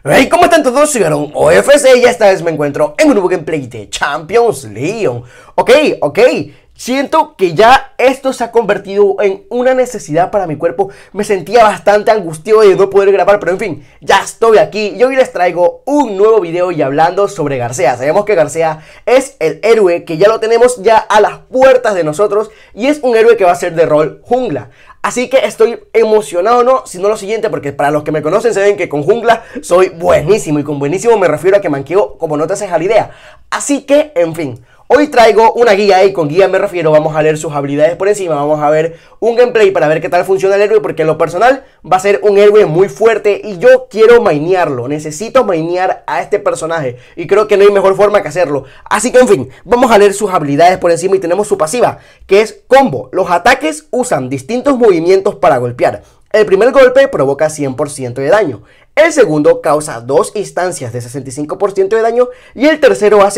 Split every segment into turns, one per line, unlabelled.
Hey, ¿cómo están todos? Soy Aaron OFC y esta vez me encuentro en un nuevo gameplay de Champions League. Ok, siento que ya esto se ha convertido en una necesidad para mi cuerpo. Me sentía bastante angustiado de no poder grabar, pero en fin, ya estoy aquí y hoy les traigo un nuevo video y hablando sobre García. Sabemos que García es el héroe que ya lo tenemos ya a las puertas de nosotros y es un héroe que va a ser de rol jungla. Así que estoy emocionado, no, sino lo siguiente, porque para los que me conocen saben que con jungla soy buenísimo. Y con buenísimo me refiero a que manqueo como no te haces a la idea. Así que, en fin, hoy traigo una guía y con guía me refiero, vamos a leer sus habilidades por encima. Vamos a ver un gameplay para ver qué tal funciona el héroe, porque en lo personal va a ser un héroe muy fuerte y yo quiero mainearlo. Necesito mainear a este personaje y creo que no hay mejor forma que hacerlo. Así que, en fin, vamos a leer sus habilidades por encima y tenemos su pasiva, que es combo. Los ataques usan distintos movimientos para golpear. El primer golpe provoca 100% de daño. El segundo causa 2 instancias de 65% de daño. Y el tercero hace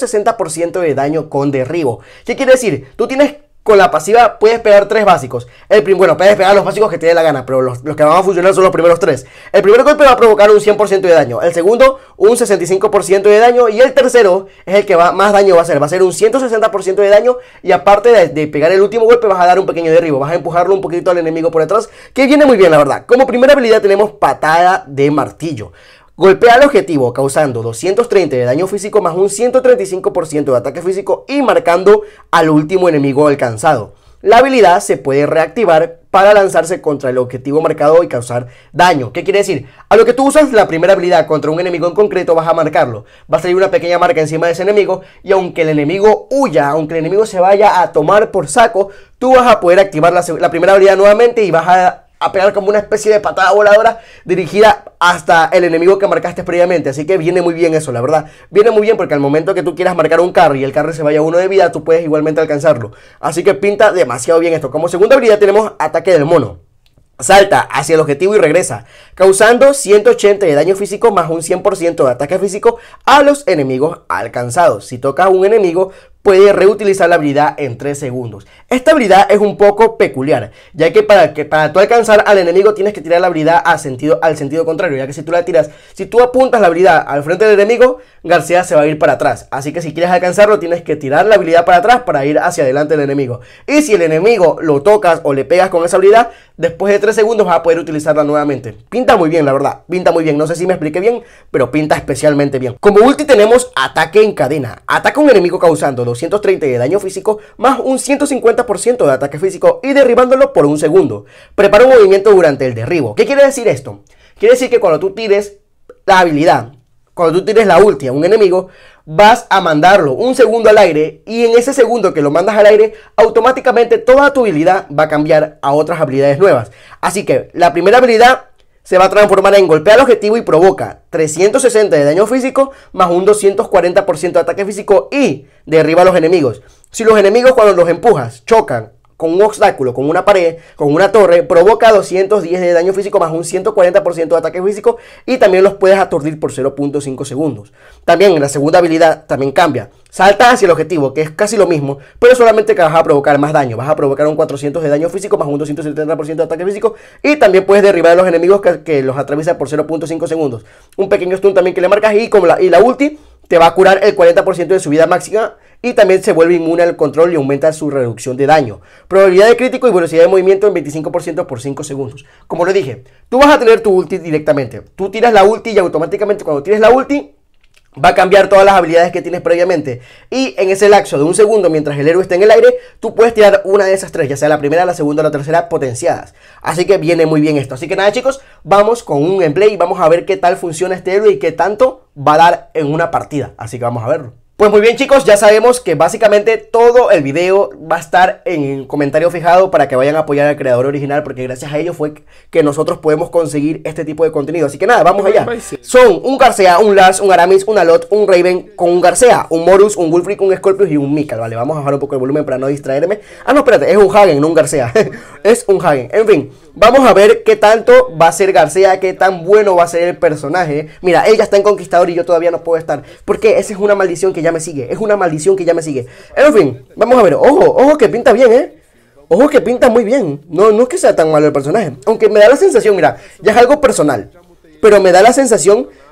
160% de daño con derribo. ¿Qué quiere decir? Tú tienes... Con la pasiva puedes pegar 3 básicos. Bueno, puedes pegar los básicos que te dé la gana, pero los que van a funcionar son los primeros 3. El primer golpe va a provocar un 100% de daño. El segundo, un 65% de daño. Y el tercero es el que más daño va a hacer. Va a ser un 160% de daño. Y aparte de pegar el último golpe, vas a dar un pequeño derribo. Vas a empujarlo un poquito al enemigo por detrás, que viene muy bien, la verdad. Como primera habilidad tenemos patada de martillo. Golpea al objetivo causando 230 de daño físico más un 135% de ataque físico y marcando al último enemigo alcanzado. La habilidad se puede reactivar para lanzarse contra el objetivo marcado y causar daño. ¿Qué quiere decir? A lo que tú usas la primera habilidad contra un enemigo en concreto vas a marcarlo. Va a salir una pequeña marca encima de ese enemigo y aunque el enemigo huya, aunque el enemigo se vaya a tomar por saco, tú vas a poder activar la primera habilidad nuevamente y vas a pegar como una especie de patada voladora dirigida hasta el enemigo que marcaste previamente. Así que viene muy bien eso, la verdad. Viene muy bien porque al momento que tú quieras marcar un carry y el carry se vaya a 1 de vida, tú puedes igualmente alcanzarlo. Así que pinta demasiado bien esto. Como segunda habilidad tenemos ataque del mono. Salta hacia el objetivo y regresa, causando 180 de daño físico más un 100% de ataque físico a los enemigos alcanzados. Si tocas a un enemigo, puede reutilizar la habilidad en 3 segundos. Esta habilidad es un poco peculiar, ya que para tú alcanzar al enemigo tienes que tirar la habilidad al sentido contrario, ya que si tú apuntas la habilidad al frente del enemigo, García se va a ir para atrás. Así que si quieres alcanzarlo, tienes que tirar la habilidad para atrás para ir hacia adelante del enemigo. Y si el enemigo lo tocas o le pegas con esa habilidad, después de 3 segundos vas a poder utilizarla nuevamente. Pinta muy bien, la verdad, pinta muy bien. No sé si me expliqué bien, pero pinta especialmente bien. Como ulti tenemos ataque en cadena. Ataca a un enemigo causando 230 de daño físico más un 150% de ataque físico y derribándolo por un segundo. Prepara un movimiento durante el derribo. ¿Qué quiere decir esto? Quiere decir que cuando tú tires la habilidad, cuando tú tires la ulti a un enemigo, vas a mandarlo un segundo al aire y en ese segundo que lo mandas al aire, automáticamente toda tu habilidad va a cambiar a otras habilidades nuevas. Así que la primera habilidad se va a transformar en golpea al objetivo y provoca 360 de daño físico más un 240% de ataque físico y derriba a los enemigos. Si los enemigos cuando los empujas chocan con un obstáculo, con una pared, con una torre, provoca 210 de daño físico más un 140% de ataque físico y también los puedes aturdir por 0.5 segundos. También en la segunda habilidad también cambia. Salta hacia el objetivo, que es casi lo mismo, pero solamente que vas a provocar más daño. Vas a provocar un 400 de daño físico más un 270% de ataque físico y también puedes derribar a los enemigos que los atraviesa por 0.5 segundos. Un pequeño stun también que le marcas y la ulti te va a curar el 40% de su vida máxima y también se vuelve inmune al control y aumenta su reducción de daño. Probabilidad de crítico y velocidad de movimiento en 25% por 5 segundos. Como lo dije, tú vas a tener tu ulti directamente. Tú tiras la ulti y automáticamente cuando tires la ulti va a cambiar todas las habilidades que tienes previamente. Y en ese lapso de un segundo, mientras el héroe está en el aire, tú puedes tirar una de esas 3, ya sea la primera, la segunda o la tercera, potenciadas. Así que viene muy bien esto. Así que nada, chicos, vamos con un gameplay y vamos a ver qué tal funciona este héroe y qué tanto va a dar en una partida. Así que vamos a verlo. Pues muy bien, chicos, ya sabemos que básicamente todo el video va a estar en el comentario fijado para que vayan a apoyar al creador original, porque gracias a ello fue que nosotros podemos conseguir este tipo de contenido. Así que nada, vamos allá. Son un García, un Lars, un Aramis, un Alot, un Raven con un García, un Morus, un Wulfric, un Scorpius y un Mikal. Vale, vamos a bajar un poco el volumen para no distraerme. Ah, no, espérate, es un Hagen, no un García. Es un Hagen. En fin, vamos a ver qué tanto va a ser García, qué tan bueno va a ser el personaje. Mira, él ya está en Conquistador y yo todavía no puedo estar, porque esa es una maldición que ya me sigue. Es una maldición que ya me sigue. En fin, vamos a ver. Ojo que pinta bien, Ojo que pinta muy bien. No es que sea tan malo el personaje. Aunque me da la sensación, mira, ya es algo personal, pero me da la sensación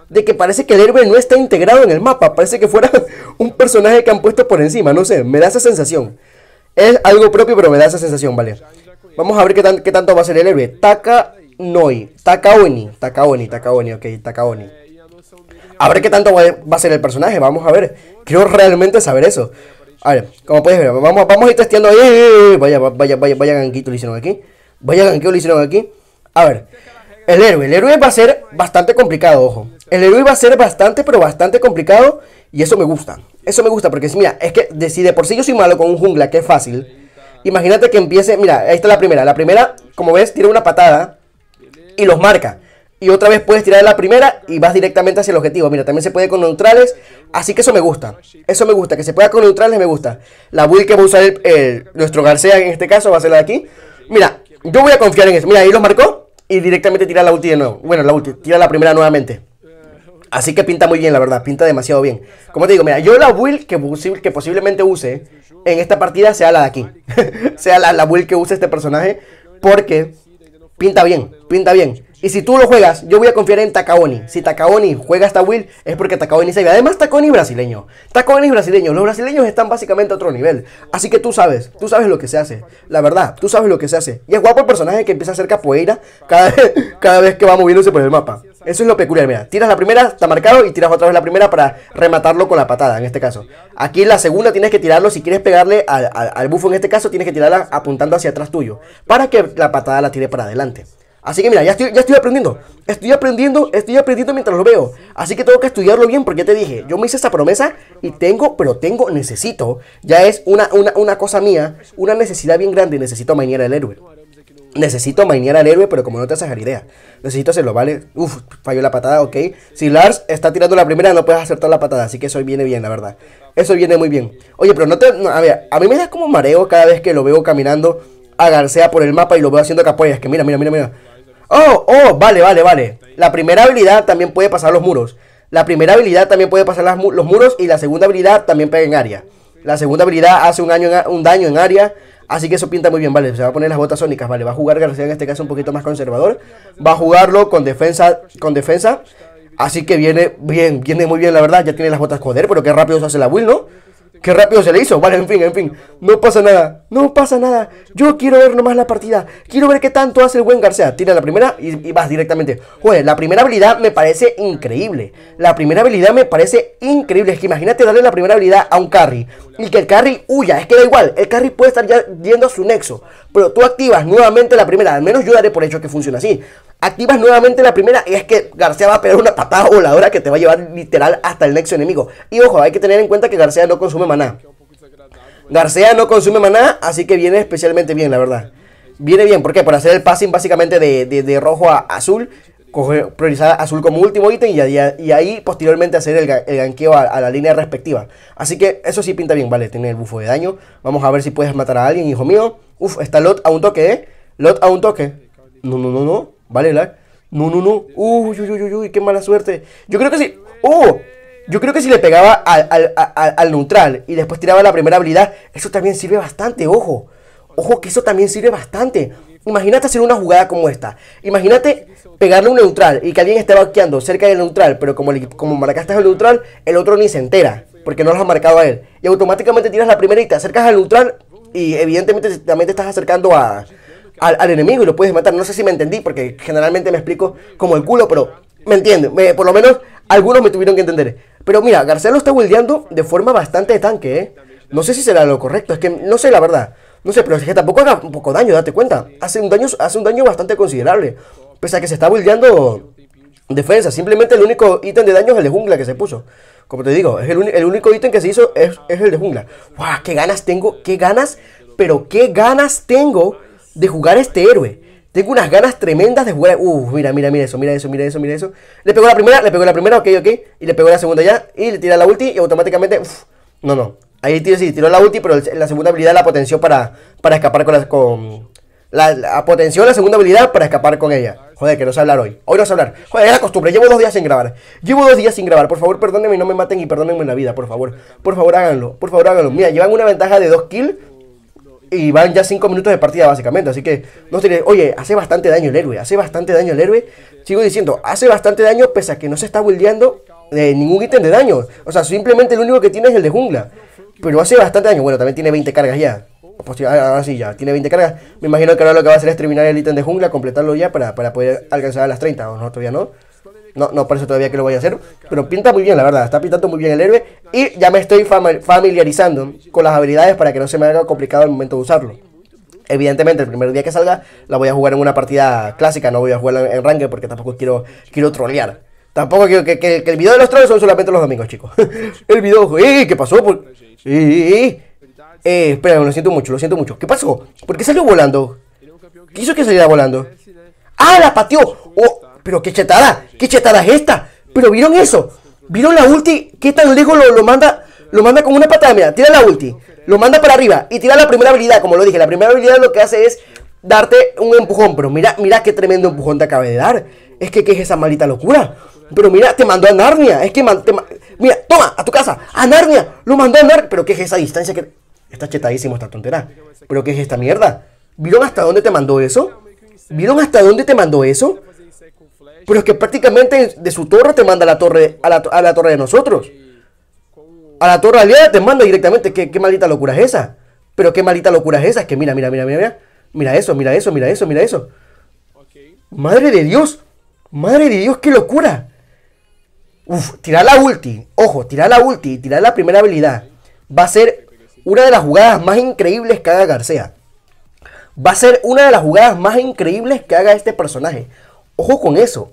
de que parece que el héroe no está integrado en el mapa. Parece que fuera un personaje que han puesto por encima. No sé, me da esa sensación. Es algo propio, pero me da esa sensación, ¿vale? Vamos a ver qué tanto va a ser el héroe. Takaoni, ok, Takaoni. A ver qué tanto va a ser el personaje, vamos a ver. Quiero realmente saber eso. A ver, como puedes ver, vamos a ir testeando ahí. Vaya ganquito lo hicieron aquí. Vaya ganquito lo hicieron aquí. A ver, el héroe va a ser bastante complicado, ojo. El héroe va a ser pero bastante complicado. Y eso me gusta. Eso me gusta porque, mira, es que si de por sí yo soy malo con un jungla, que es fácil. Imagínate que empiece, mira, ahí está la primera. La primera, como ves, tira una patada y los marca. Y otra vez puedes tirar la primera y vas directamente hacia el objetivo. Mira, también se puede con neutrales. Así que eso me gusta. Eso me gusta, que se pueda con neutrales me gusta. La build que va a usar nuestro García en este caso va a ser la de aquí. Mira, yo voy a confiar en eso. Mira, ahí los marcó y directamente tira la ulti de nuevo. Bueno, la ulti, tira la primera nuevamente. Así que pinta muy bien, la verdad, pinta demasiado bien. Como te digo, mira, yo la build que posiblemente use en esta partida sea la de aquí. Sea la build que use este personaje. Porque pinta bien, pinta bien. Y si tú lo juegas, yo voy a confiar en Takaoni. Si Takaoni juega esta build, es porque Takaoni se ve. Además, Takaoni es brasileño. Takaoni es brasileño. Los brasileños están básicamente a otro nivel. Así que tú sabes lo que se hace. La verdad, tú sabes lo que se hace. Y es guapo el personaje que empieza a hacer capoeira cada vez que va moviéndose por el mapa. Eso es lo peculiar, mira. Tiras la primera, está marcado, y tiras otra vez la primera para rematarlo con la patada, en este caso. Aquí en la segunda tienes que tirarlo, si quieres pegarle al bufo en este caso, tienes que tirarla apuntando hacia atrás tuyo, para que la patada la tire para adelante. Así que mira, ya estoy aprendiendo. Estoy aprendiendo mientras lo veo. Así que tengo que estudiarlo bien porque ya te dije, yo me hice esa promesa y necesito. Ya es una cosa mía, una necesidad bien grande. Necesito mainear al héroe. Necesito mainear al héroe, pero como no te haces idea. Necesito hacerlo, ¿vale? Uf, falló la patada, ok. Si Lars está tirando la primera, no puedes acertar la patada. Así que eso viene bien, la verdad. Eso viene muy bien. Oye, pero a ver, a mí me da como mareo cada vez que lo veo caminando a García por el mapa y lo veo haciendo capoeiras. Que mira. Oh, vale. La primera habilidad también puede pasar los muros. La primera habilidad también puede pasar los muros. Y la segunda habilidad también pega en área. La segunda habilidad hace un daño en área. Así que eso pinta muy bien, vale. Se va a poner las botas sónicas, vale. Va a jugar García en este caso un poquito más conservador. Va a jugarlo con defensa. Así que viene muy bien, la verdad. Ya tiene las botas, joder, pero qué rápido se hace la build, ¿no? Qué rápido se le hizo, vale, en fin. No pasa nada. Yo quiero ver nomás la partida. Quiero ver qué tanto hace el buen García. Tira la primera y vas directamente. Joder, la primera habilidad me parece increíble. Es que imagínate darle la primera habilidad a un carry y que el carry huya. Es que da igual, el carry puede estar ya yendo a su nexo, pero tú activas nuevamente la primera. Al menos yo daré por hecho que funciona así. Activas nuevamente la primera y es que García va a pegar una patada voladora que te va a llevar literal hasta el nexo enemigo. Y ojo, hay que tener en cuenta que García no consume maná. Así que viene especialmente bien, la verdad. Viene bien, ¿por qué? Por hacer el passing básicamente de rojo a azul. Priorizar azul como último ítem y ahí posteriormente hacer el ganqueo a la línea respectiva. Así que eso sí pinta bien, vale, tiene el bufo de daño. Vamos a ver si puedes matar a alguien, hijo mío. Uf, está Lot a un toque, No. Vale, no. Uy, qué mala suerte. Yo creo que sí. Yo creo que si le pegaba al neutral y después tiraba la primera habilidad, eso también sirve bastante, ojo. Ojo que eso también sirve bastante. Imagínate hacer una jugada como esta. Imagínate pegarle un neutral y que alguien esté vaqueando cerca del neutral, pero como marcaste el neutral, el otro ni se entera, porque no lo has marcado a él. Y automáticamente tiras la primera y te acercas al neutral y evidentemente también te estás acercando al enemigo y lo puedes matar. No sé si me entendí, porque generalmente me explico como el culo, pero me entienden. Por lo menos algunos me tuvieron que entender. Pero mira, García lo está buildeando de forma bastante tanque, ¿eh? No sé si será lo correcto, es que no sé la verdad. No sé, pero es que tampoco haga un poco daño, date cuenta. Hace un daño bastante considerable. Pese a que se está buildeando defensa. Simplemente el único ítem de daño es el de jungla que se puso. Como te digo, es el único ítem que se hizo es el de jungla. ¡Guau! ¡Qué ganas tengo! ¡Qué ganas! Pero qué ganas tengo de jugar este héroe. Tengo unas ganas tremendas de jugar. Mira eso. Le pegó la primera, ok. Y le pegó la segunda ya. Y le tira la ulti y automáticamente. No. Ahí tiró la ulti, pero la segunda habilidad la potenció para escapar potenció la segunda habilidad para escapar con ella. Joder, que no sé hablar hoy. Hoy no sé hablar. Joder, es la costumbre. Llevo 2 días sin grabar. Por favor, perdónenme y no me maten y perdónenme la vida, por favor. Por favor, háganlo. Mira, llevan una ventaja de 2 kills. Y van ya 5 minutos de partida básicamente. Así que, no sé, oye, hace bastante daño el héroe. Hace bastante daño el héroe. Sigo diciendo, hace bastante daño pese a que no se está buildeando ningún ítem de daño. O sea, simplemente el único que tiene es el de jungla. Pero hace bastante daño. Bueno, también tiene 20 cargas ya. Pues, ahora sí, ya tiene 20 cargas. Me imagino que ahora lo que va a hacer es terminar el ítem de jungla, completarlo ya para poder alcanzar a las 30. O no, todavía no. No parece todavía que lo voy a hacer. Pero pinta muy bien, la verdad. Está pintando muy bien el héroe. Y ya me estoy familiarizando con las habilidades para que no se me haga complicado el momento de usarlo. Evidentemente, el primer día que salga, la voy a jugar en una partida clásica. No voy a jugar en ranked porque tampoco quiero trolear. Tampoco quiero que el video de los trolls son solamente los domingos, chicos. El video, ¿qué pasó? Espera, lo siento mucho. ¿Qué pasó? ¿Por qué salió volando? ¿Qué hizo que saliera volando? ¡Ah, la pateó! ¡Oh! Pero qué chetada es esta. Pero ¿vieron eso? ¿Vieron la ulti? ¿Qué tan lejos lo manda con una patada? Mira, tira la ulti, lo manda para arriba y tira la primera habilidad. Como lo dije, la primera habilidad lo que hace es darte un empujón. Pero mira qué tremendo empujón te acaba de dar. Es que ¿qué es esa maldita locura? Pero mira, te mandó a Narnia. Es que mira, toma, a tu casa, a Narnia. Lo mandó a Narnia. Pero ¿qué es esa distancia que... Está chetadísimo esta tontera. ¿Pero qué es esta mierda? ¿Vieron hasta dónde te mandó eso? Pero es que prácticamente de su torre te manda a la torre, a la torre de nosotros. A la torre aliada te manda directamente. ¿Qué maldita locura es esa? Pero qué maldita locura es esa. Es que mira. Mira eso. Madre de Dios, qué locura. Uf, tirar la ulti. Ojo, tirar la ulti y tirar la primera habilidad va a ser una de las jugadas más increíbles que haga García. Va a ser una de las jugadas más increíbles que haga este personaje. Ojo con eso.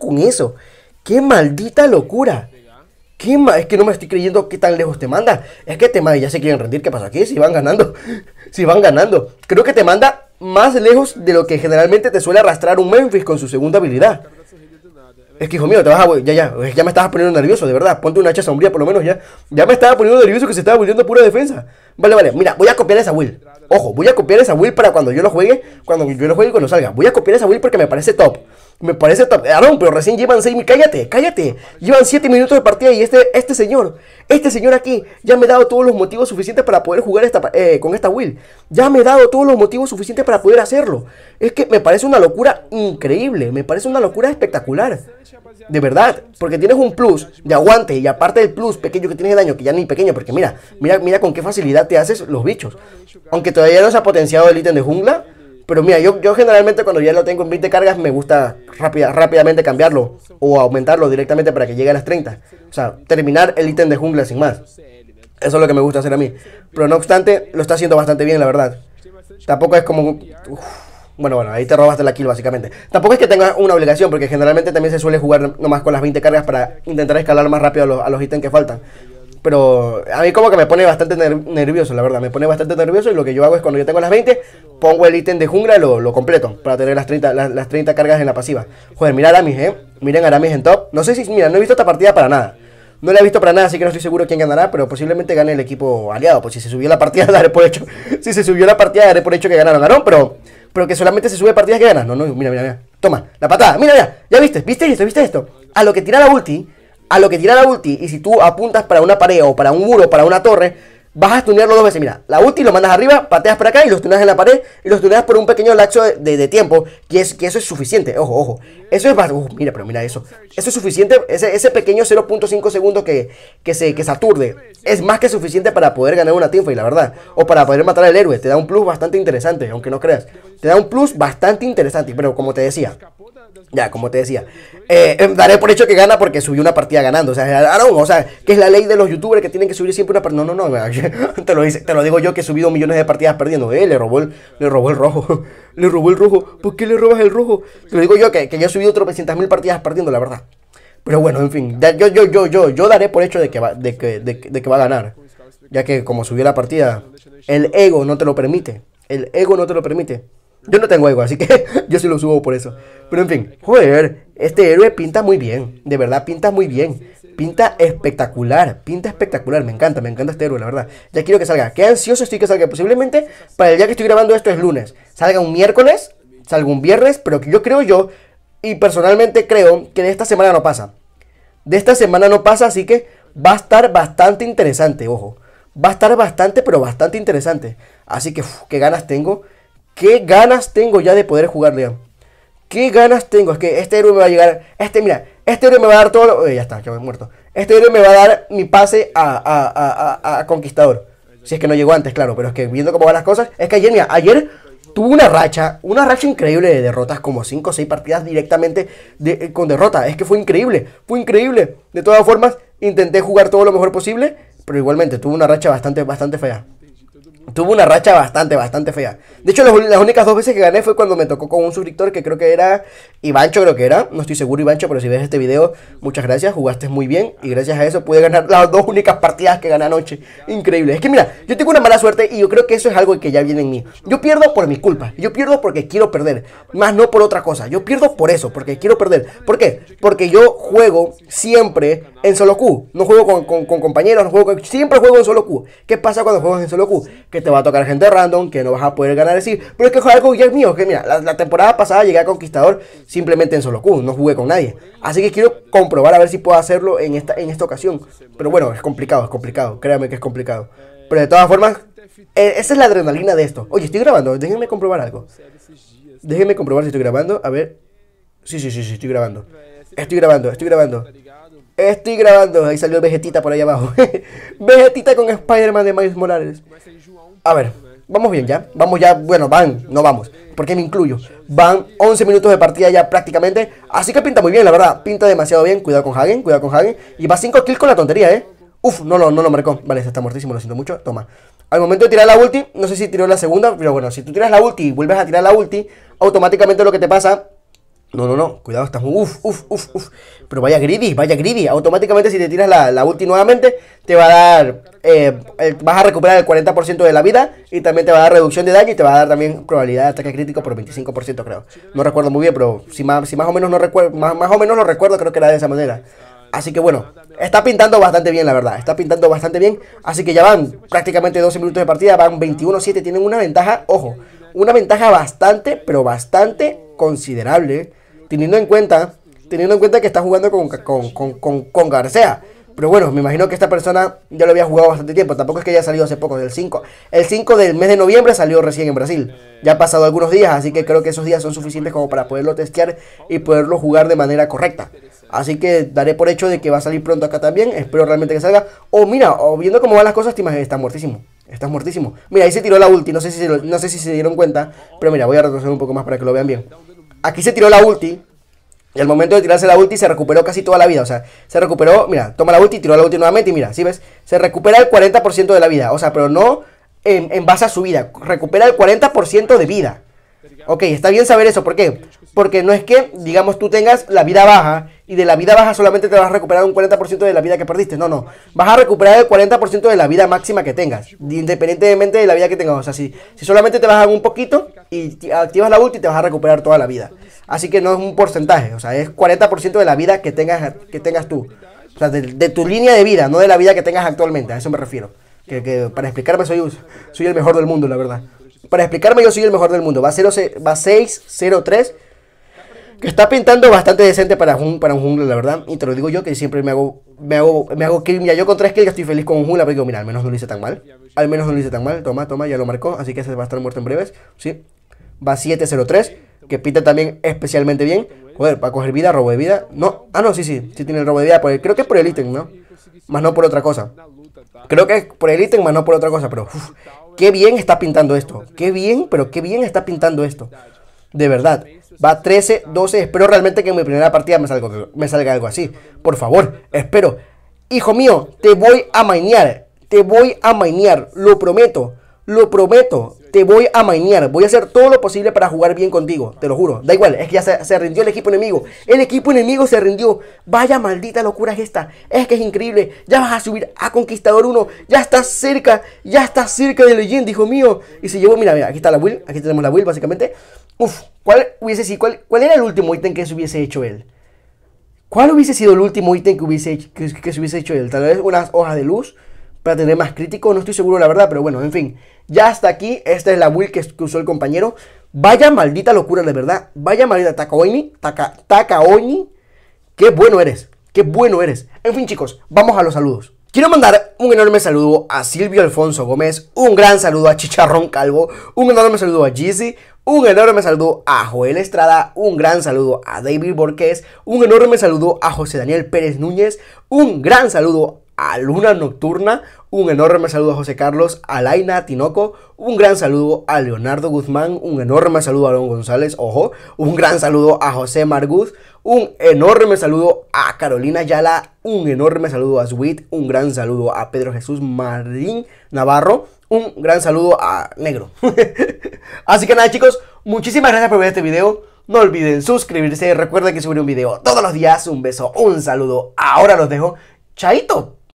Qué maldita locura. Es que no me estoy creyendo qué tan lejos te manda. Es que ya se quieren rendir. ¿Qué pasa aquí? Si van ganando. Creo que te manda más lejos de lo que generalmente te suele arrastrar un Memphis con su segunda habilidad. Es que, hijo mío, te vas a... Ya me estabas poniendo nervioso, de verdad. Ponte una hacha sombría por lo menos ya. Ya me estaba poniendo nervioso que se estaba volviendo pura defensa. Vale. Mira, voy a copiar esa build. Ojo, voy a copiar esa build para cuando yo lo juegue. Cuando salga. Voy a copiar esa build porque me parece top. Aaron, pero recién llevan 6 minutos. Cállate. Llevan 7 minutos de partida y este señor aquí ya me ha dado todos los motivos suficientes para poder jugar con esta build. Ya me ha dado todos los motivos suficientes para poder hacerlo. Es que me parece una locura increíble. Me parece una locura espectacular. De verdad, porque tienes un plus de aguante y aparte del plus pequeño que tienes de daño, que ya ni pequeño, porque mira con qué facilidad te haces los bichos. Aunque todavía no se ha potenciado el ítem de jungla, pero mira, yo generalmente cuando ya lo tengo en 20 cargas me gusta rápidamente cambiarlo o aumentarlo directamente para que llegue a las 30. O sea, terminar el ítem de jungla sin más. Eso es lo que me gusta hacer a mí. Pero no obstante, lo está haciendo bastante bien, la verdad. Tampoco es como... Bueno, ahí te robaste la kill básicamente. Tampoco es que tengas una obligación, porque generalmente también se suele jugar nomás con las 20 cargas para intentar escalar más rápido a los ítems que faltan. Pero a mí como que me pone bastante nervioso, la verdad. Me pone bastante nervioso y lo que yo hago es cuando yo tengo las 20, pongo el ítem de jungla y lo completo para tener las 30 cargas en la pasiva. Joder, mira Aramis, miren Aramis en top. No sé si, mira, no he visto esta partida para nada. No la he visto para nada, así que no estoy seguro quién ganará, pero posiblemente gane el equipo aliado. Pues si se subió la partida, daré por hecho. Si se subió la partida, daré por hecho que ganaron. Aaron, pero que solamente se sube partidas que ganan. No, mira. Toma, la patada. Mira, ya viste esto. A lo que tira la ulti, y si tú apuntas para una pared o para un muro, para una torre, vas a stunearlo 2 veces. Mira, la ulti lo mandas arriba, pateas para acá y los stuneas en la pared y los stuneas por un pequeño lapso de tiempo, que eso es suficiente. Ojo. Eso es bastante... mira eso. Eso es suficiente, ese pequeño 0.5 segundos que se aturde. Es más que suficiente para poder ganar una teamfight, la verdad. O para poder matar al héroe. Te da un plus bastante interesante, aunque no creas. Te da un plus bastante interesante, pero como te decía... daré por hecho que gana porque subió una partida ganando. O sea, que es la ley de los youtubers que tienen que subir siempre una partida. No, te lo digo yo que he subido millones de partidas perdiendo. Le robó el rojo. Le robó el rojo. ¿Por qué le robas el rojo? Te lo digo yo que yo he subido 300.000 partidas perdiendo, la verdad. Pero bueno, en fin, yo daré por hecho de que va a ganar. Ya que como subió la partida, el ego no te lo permite. Yo no tengo ego, así que yo sí lo subo por eso. Pero en fin, joder, este héroe pinta muy bien. De verdad, pinta muy bien. Pinta espectacular, me encanta este héroe, la verdad. Ya quiero que salga, qué ansioso estoy que salga. Posiblemente para el día que estoy grabando esto es lunes. Salga un miércoles, salga un viernes, pero que yo y personalmente creo que de esta semana no pasa. Así que va a estar bastante interesante, ojo. Va a estar bastante interesante. Así que, qué ganas tengo. Qué ganas tengo ya de poder jugar, Leon. Qué ganas tengo. Es que este héroe me va a llegar. Mira, este héroe me va a dar todo ya está, ya me he muerto. Este héroe me va a dar mi pase a Conquistador. Si es que no llegó antes, claro. Pero es que viendo cómo van las cosas. Es que ayer, mira, ayer tuvo una racha increíble de derrotas. Como 5 o 6 partidas directamente con derrota. Es que fue increíble. Fue increíble. De todas formas, intenté jugar todo lo mejor posible. Pero igualmente, tuvo una racha bastante fea. Tuvo una racha bastante fea. De hecho, las únicas 2 veces que gané fue cuando me tocó con un suscriptor que creo que era Ivancho, creo que era. No estoy seguro, Ivancho, pero si ves este video, muchas gracias, jugaste muy bien. Y gracias a eso pude ganar las 2 únicas partidas que gané anoche. Increíble. Es que mira, yo tengo una mala suerte y yo creo que eso es algo que ya viene en mí. Yo pierdo por mi culpa. Yo pierdo porque quiero perder. Más no por otra cosa. Yo pierdo por eso, porque quiero perder. ¿Por qué? Porque yo juego siempre en solo Q. No juego con compañeros, siempre juego en solo Q. ¿Qué pasa cuando juegas en solo Q? Que te va a tocar gente random, que no vas a poder ganar así. Pero es que es algo ya es mío, que mira, la temporada pasada llegué a Conquistador simplemente en solo Q, no jugué con nadie. Así que quiero comprobar a ver si puedo hacerlo en esta ocasión. Pero bueno, es complicado, créanme que es complicado. Pero de todas formas, esa es la adrenalina de esto. Oye, estoy grabando, déjenme comprobar algo. Déjenme comprobar si estoy grabando, a ver. Sí, estoy grabando. Estoy grabando, ahí salió Vegetita por ahí abajo. Vegetita con Spider-Man de Miles Morales. A ver, vamos bien ya. Vamos ya, bueno, no vamos. ¿Por qué me incluyo? Van 11 minutos de partida ya prácticamente. Así que pinta muy bien, la verdad. Pinta demasiado bien. Cuidado con Hagen. Y va 5 kills con la tontería, Uf, no lo marcó. Vale, está muertísimo, lo siento mucho. Toma. Al momento de tirar la ulti, no sé si tiró la segunda, pero bueno, si tú tiras la ulti y vuelves a tirar la ulti, automáticamente lo que te pasa... No, cuidado, estás... Uf. Pero vaya greedy. Automáticamente si te tiras la ulti nuevamente, te va a dar... vas a recuperar el 40% de la vida. Y también te va a dar reducción de daño. Y te va a dar también probabilidad de ataque crítico por 25%, creo. No recuerdo muy bien, pero si más o menos no recuerdo, más o menos lo recuerdo, creo que era de esa manera. Así que bueno, está pintando bastante bien, la verdad. Así que ya van prácticamente 12 minutos de partida. Van 21-7, tienen una ventaja, ojo, una ventaja bastante, pero bastante considerable. Teniendo en cuenta que está jugando con García. Pero bueno, me imagino que esta persona ya lo había jugado bastante tiempo. Tampoco es que haya salido hace poco, el 5 del mes de noviembre salió recién en Brasil. Ya han pasado algunos días, así que creo que esos días son suficientes como para poderlo testear y poderlo jugar de manera correcta. Así que daré por hecho de que va a salir pronto acá también. Espero realmente que salga. O mira, o viendo cómo van las cosas, te imaginas, está muertísimo. Mira, ahí se tiró la ulti, no sé si se dieron cuenta. Pero mira, voy a retroceder un poco más para que lo vean bien. Aquí se tiró la ulti. Y al momento de tirarse la ulti se recuperó casi toda la vida. O sea, se recuperó, mira, toma la ulti, tiró la ulti nuevamente. Y mira, ¿sí ves? Se recupera el 40% de la vida. O sea, pero no en base a su vida. Recupera el 40% de vida. Ok, está bien saber eso. ¿Por qué? Porque no es que, digamos, tú tengas la vida baja y de la vida baja solamente te vas a recuperar un 40% de la vida que perdiste. No. Vas a recuperar el 40% de la vida máxima que tengas, independientemente de la vida que tengas. O sea, si solamente te bajan un poquito y activas la ulti, te vas a recuperar toda la vida. Así que no es un porcentaje, o sea, es 40% de la vida que tengas tú. O sea, de tu línea de vida, no de la vida que tengas actualmente. A eso me refiero. Que para explicarme soy el mejor del mundo, la verdad. Para explicarme yo soy el mejor del mundo. Va 6-0-3. Que está pintando bastante decente para un jungla, la verdad. Y te lo digo yo, que siempre me hago kill. Mira, yo con 3 kills ya estoy feliz con un jungla. Pero digo, mira, al menos no lo hice tan mal. Toma, ya lo marcó. Así que ese va a estar muerto en breves. Sí. Va 7-0-3. Que pinta también especialmente bien. Joder, va a coger vida, robo de vida. No, sí tiene el robo de vida. Creo que es por el ítem, ¿no? Más no por otra cosa. Creo que es por el ítem, más no por otra cosa. Pero, qué bien está pintando esto. Qué bien está pintando esto. De verdad. Va 13-12. Espero realmente que en mi primera partida me salga algo así. Por favor, espero. Hijo mío, te voy a mainear. Lo prometo. Te voy a mainear. Voy a hacer todo lo posible para jugar bien contigo. Te lo juro. Da igual, es que ya se rindió el equipo enemigo. El equipo enemigo se rindió. Vaya maldita locura es esta. Es que es increíble. Ya vas a subir a Conquistador 1. Ya estás cerca de Legend, hijo mío. Y se llevó, mira, aquí está la build. Aquí tenemos la build, básicamente. ¿Cuál era el último ítem que se hubiese hecho él? ¿Cuál hubiese sido el último ítem que se hubiese hecho él? Tal vez unas hojas de luz para tener más crítico, no estoy seguro la verdad, pero bueno, en fin. Ya hasta aquí, esta es la build que usó el compañero. Vaya maldita locura, de verdad. Vaya maldita Takaoni. Qué bueno eres. En fin, chicos, vamos a los saludos. Quiero mandar un enorme saludo a Silvio Alfonso Gómez, un gran saludo a Chicharrón Calvo, un enorme saludo a Jeezy, un enorme saludo a Joel Estrada, un gran saludo a David Borges, un enorme saludo a José Daniel Pérez Núñez, un gran saludo a Luna Nocturna, un enorme saludo a José Carlos, a Laina Tinoco, un gran saludo a Leonardo Guzmán, un enorme saludo a León González, ojo, un gran saludo a José Marguz, un enorme saludo a Carolina Ayala, un enorme saludo a Sweet, un gran saludo a Pedro Jesús Marín Navarro, un gran saludo a Negro. Así que nada, chicos, muchísimas gracias por ver este video. No olviden suscribirse, recuerden que subiré un video todos los días. Un beso, un saludo, ahora los dejo, chaito.